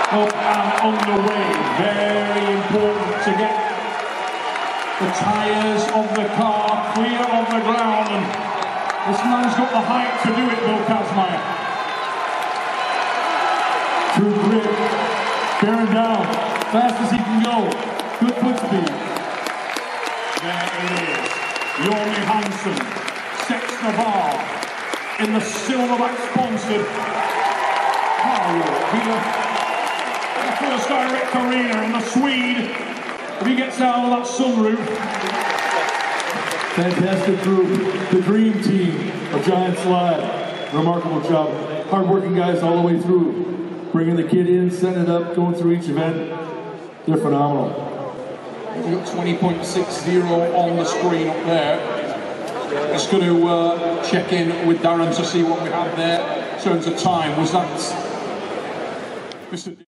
up and underway. Very important to get the tyres of the car clear of the ground, and this man's got the height to do it, Bill Kazmaier. True grit, bearing down, fast as he can go, good foot speed. There it is, Jorni Hansson sets the bar in the Silverback-sponsored car walk here at the First Direct Arena, and the Swede, if he gets out of that sunroof. Fantastic group, the dream team of Giant Slide. Remarkable job, hard-working guys all the way through. Bringing the kid in, setting it up, going through each event. They're phenomenal. We've got 20.60 on the screen up there. Just going to check in with Darren to see what we have there in terms of time. Was that Mr.